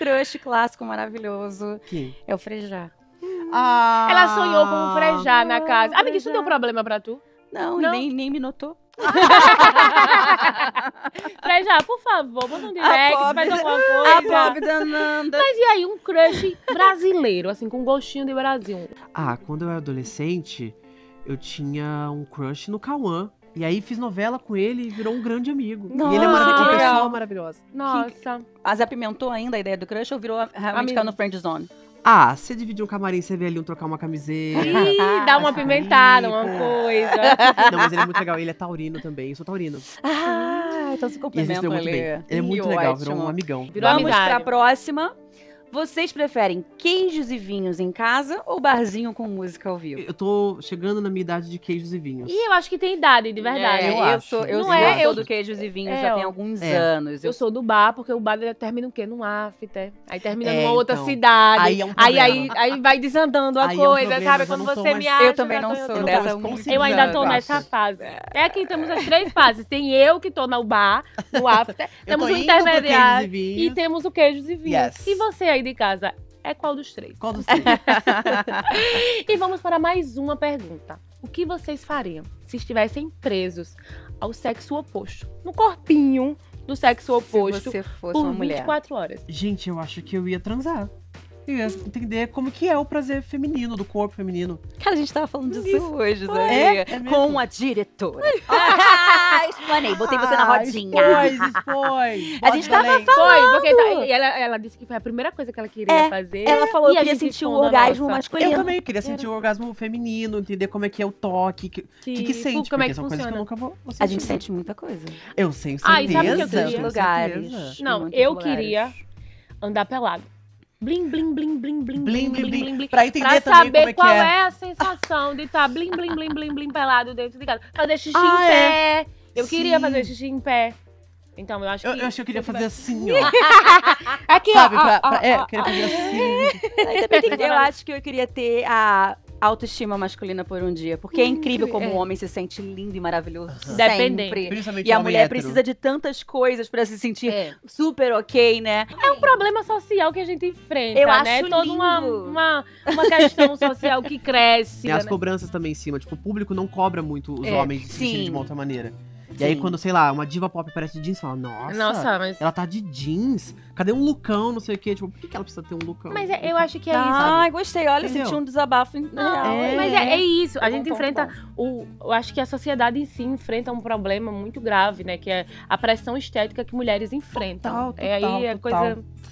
crush clássico maravilhoso. Quem? É o Frejá. Ela sonhou com um Frejá na casa. Amiga, isso deu problema pra tu? Não, Não. Nem me notou. Frejá, por favor, manda um direct, faz alguma A coisa. pobre da Nanda. Mas e aí, um crush brasileiro, assim, com gostinho de Brasil? Quando eu era adolescente, eu tinha um crush no Cauã. E aí fiz novela com ele e virou um grande amigo. Nossa, e ele é uma que legal. pessoa maravilhosa. Nossa. Mas apimentou ainda a ideia do crush ou virou realmente Amigo. ficar no friend zone? Você dividir um camarim, você vê ali um trocar uma camiseta. Ih, dá uma Mas pimentada, uma bonito. coisa. Não, mas ele é muito legal. Ele é taurino também. Eu sou taurino. Então se E a gente complementam deu muito ali. bem. Ele é muito Ih, legal, ótimo. virou um amigão. Virou Vamos amizade. pra próxima. Vocês preferem queijos e vinhos em casa ou barzinho com música ao vivo? Eu tô chegando na minha idade de queijos e vinhos. E eu acho que tem idade, de verdade. eu eu acho. sou, eu Não sou, é, sou eu- do queijos e vinhos É, já ó. tem alguns É. anos. Eu sou do bar, porque o bar termina o quê? Num after. Aí termina É, numa outra então. cidade. Aí é um aí problema. vai desandando a Aí é um coisa, problema, sabe? eu Quando não tô você mais- me acha. Eu também já não tô- sou eu dessa. tava conseguindo, Eu ainda tô eu nessa acho. fase. É que temos as 3 fases. Tem eu que tô no bar, no after. Eu Temos tô o indo pro intermediário. queijos e E vinhos. temos o queijos e vinhos. Yes. E você aí de casa? É qual dos 3? Qual dos três? E vamos para mais uma pergunta. O que vocês fariam se estivessem presos ao sexo oposto? No corpinho do sexo oposto Se você fosse por uma mulher. 24 horas. Gente, eu acho que eu ia transar. Eu ia entender como que é o prazer feminino, do corpo feminino. Cara, a gente tava falando disso hoje, Zé. É mesmo? Com a diretora. Explanei, botei você na rodinha. Expôs. A gente tava Foi, porque e ela disse que foi a primeira coisa que ela queria fazer. Ela falou E que a queria gente sentir o expondo a orgasmo nossa. masculino. Eu também queria sentir o orgasmo feminino, entender como é que é o toque, que sente, como é porque que são coisas que eu funciona. nunca vou A sentir. gente sente muita coisa. Eu sei, Ah, e sabe o que eu certeza, queria? tenho Lugares. certeza. Não, muitos eu lugares. queria andar pelado. Blim, blim, blim, blim, blim, Blim, blim, blim. blim. Pra entender Pra também saber como é que qual é. é a sensação de estar blim, blim, blim, blim, blim pelado dentro de casa. Fazer xixi em Ah, pé. Eu queria Sim. fazer xixi em pé. Então, eu acho que... Eu acho que eu queria fazer assim, ó. Aqui, Sabe? ó. Eu queria fazer assim. Eu acho que eu queria ter a autoestima masculina por um dia. Porque é incrível como o homem se sente lindo e maravilhoso Dependente. sempre. Principalmente E a homem mulher hétero. precisa de tantas coisas pra se sentir É. super ok, né? É um problema social que a gente enfrenta, Eu né? acho Toda lindo. uma questão social que cresce. Tem as né? cobranças também em cima. Tipo, o público não cobra muito os É, homens de se sentirem sim. de uma outra maneira. E Sim. aí, quando, sei lá, uma diva pop aparece de jeans, você fala, Nossa, mas... ela tá de jeans. Cadê um lookão, não sei o quê? Tipo, por que ela precisa ter um lookão? Mas eu acho que é isso. Ai, gostei. Olha, Entendeu? senti um desabafo Não, real. mas é isso. A Tá gente bom, enfrenta tá bom. eu acho que a sociedade em si enfrenta um problema muito grave, né? Que é a pressão estética que mulheres enfrentam. Total, é aí a total. coisa